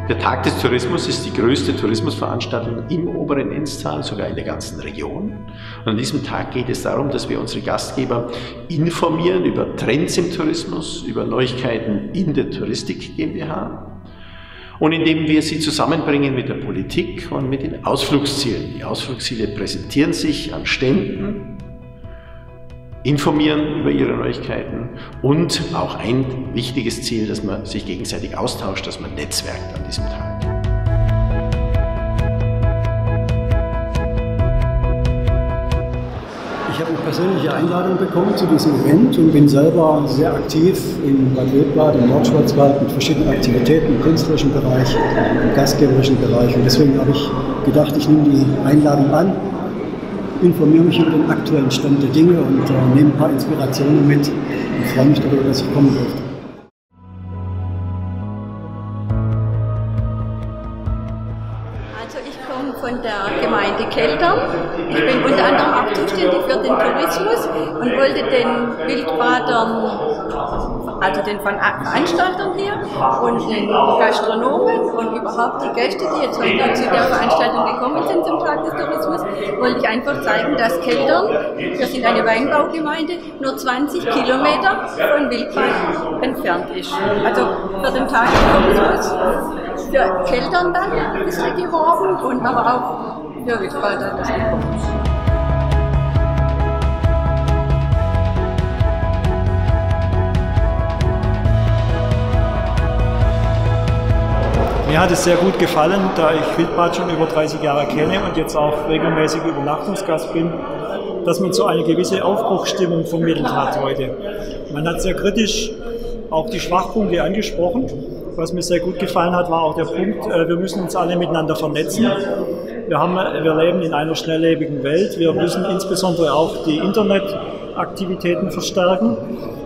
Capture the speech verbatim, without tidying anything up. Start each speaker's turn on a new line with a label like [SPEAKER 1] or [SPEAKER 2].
[SPEAKER 1] Der Tag des Tourismus ist die größte Tourismusveranstaltung im oberen Enztal, sogar in der ganzen Region. Und an diesem Tag geht es darum, dass wir unsere Gastgeber informieren über Trends im Tourismus, über Neuigkeiten in der Touristik GmbH und indem wir sie zusammenbringen mit der Politik und mit den Ausflugszielen. Die Ausflugsziele präsentieren sich an Ständen, informieren über ihre Neuigkeiten und auch ein wichtiges Ziel, dass man sich gegenseitig austauscht, dass man netzwerkt an diesem Tag.
[SPEAKER 2] Ich habe eine persönliche Einladung bekommen zu diesem Event und bin selber sehr aktiv in Bad Wildbad, im Nordschwarzwald mit verschiedenen Aktivitäten im künstlerischen Bereich, im gastgeberischen Bereich. Und deswegen habe ich gedacht, ich nehme die Einladung an, informiere mich über den aktuellen Stand der Dinge und äh, nehme ein paar Inspirationen mit und freue mich darüber, dass ich kommen durfte.
[SPEAKER 3] Also ich komme von der Gemeinde Keltern. Ich bin unter anderem auch zuständig für den Tourismus und wollte den Wildbadern, also den Veranstaltern hier und den Gastronomen und überhaupt die Gäste, die jetzt heute zu der Veranstaltung gekommen sind zum Tag des Tourismus, wollte ich einfach zeigen, dass Keltern, wir sind eine Weinbaugemeinde, nur zwanzig Kilometer von Wildbad entfernt ist. Also für den Tag des Tourismus, für Keltern dann ein bisschen geworben und aber auch für Wildbader das gekommen.
[SPEAKER 4] Mir hat es sehr gut gefallen, da ich Wildbad schon über dreißig Jahre kenne und jetzt auch regelmäßig Übernachtungsgast bin, dass man so eine gewisse Aufbruchsstimmung vermittelt hat heute. Man hat sehr kritisch auch die Schwachpunkte angesprochen. Was mir sehr gut gefallen hat, war auch der Punkt, wir müssen uns alle miteinander vernetzen. Wir, haben, wir leben in einer schnelllebigen Welt. Wir müssen insbesondere auch die Internetaktivitäten verstärken.